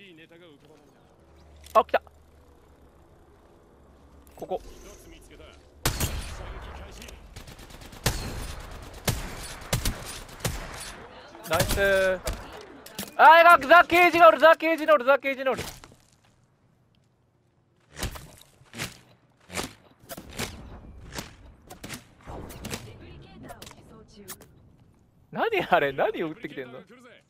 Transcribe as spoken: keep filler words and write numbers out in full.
あ、来た。ここ。ナイスー。あー、やば、ザ・ケージがおる、ザ・ケージがおる、ザ・ケージがおる。何あれ、何を撃ってきてんの。